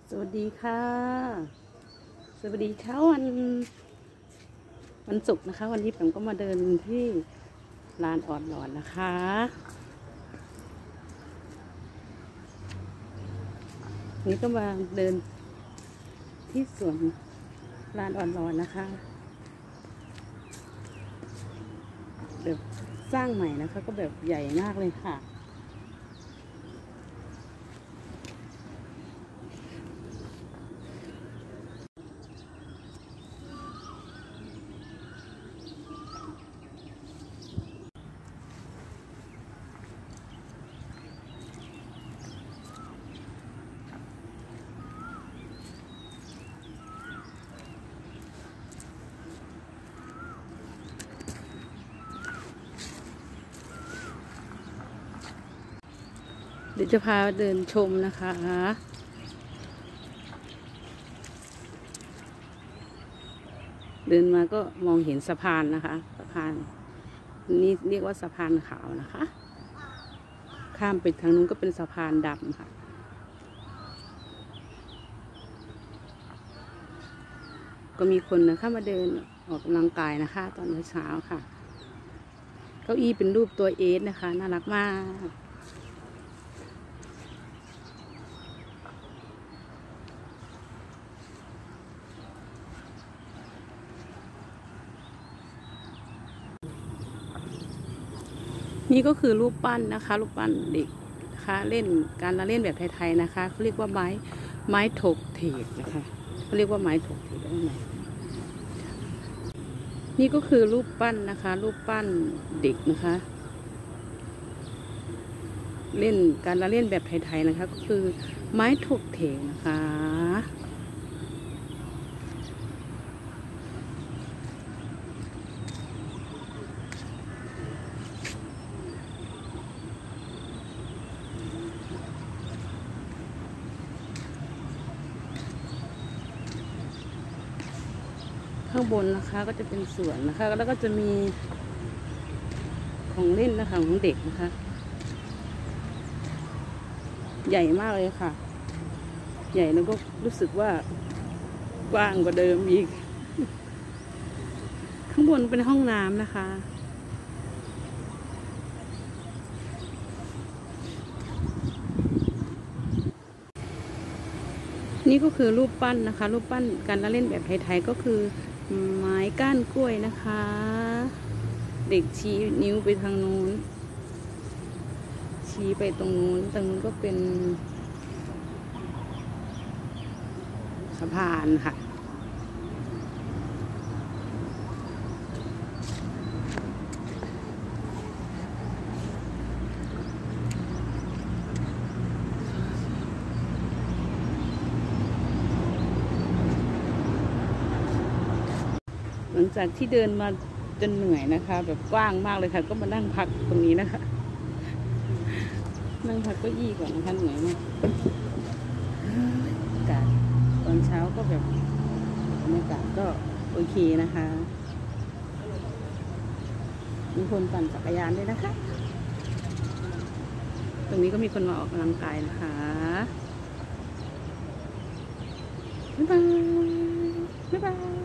สวัสดีค่ะสวัสดีเช้าวันศุกร์นะคะ วันนี้ผมก็มาเดินที่ลานอ่อนหลอนนะคะนี่ก็มาเดินที่สวนลานอ่อนหลอนนะคะแบบสร้างใหม่นะคะ ก็แบบใหญ่มากเลยค่ะเดี๋ยวจะพาเดินชมนะคะ เดินมาก็มองเห็นสะพานนะคะสะพานนี่เรียกว่าสะพานขาวนะคะข้ามไปทางนู้นก็เป็นสะพานดำค่ะก็มีคนนะคะมาเดินออกกำลังกายนะคะ ตอนเช้าค่ะเก้าอี้เป็นรูปตัวเอสนะคะน่ารักมากนี่ก็คือรูปปั้นนะคะรูปปั้นเด็กนะคะเล่นการละเล่นแบบไทยๆนะคะเขาเรียกว่าไม้ถกเถกนะคะเขาเรียกว่าไม้ถกเถกได้ไหมนี่ก็คือรูปปั้นนะคะรูปปั้นเด็กนะคะเล่นการละเล่นแบบไทยๆนะคะก็คือไม้ถกเถกนะคะข้างบนนะคะก็จะเป็นสวนนะคะแล้วก็จะมีของเล่นนะคะของเด็กนะคะใหญ่มากเลยค่ะใหญ่แล้วก็รู้สึกว่ากว้างกว่าเดิมอีกข้างบนเป็นห้องน้ำนะคะนี่ก็คือรูปปั้นนะคะรูปปั้นการละเล่นแบบไทยๆก็คือไม้ก้านกล้วยนะคะเด็กชี้นิ้วไปทางนู้นชี้ไปตรงนู้นก็เป็นสะพานค่ะหลังจากที่เดินมาจนเหนื่อยนะคะแบบกว้างมากเลยค่ะก็มานั่งพักตรงนี้นะคะนั่งพักเก้าอี้ก่อนนะคะเหนื่อยมากอากาศตอนเช้าก็แบบบรรยากาศก็โอเคนะคะมีคนปั่นจักรยานด้วยนะคะตรงนี้ก็มีคนมาออกกำลังกายนะคะบ๊ายบายบ๊ายบาย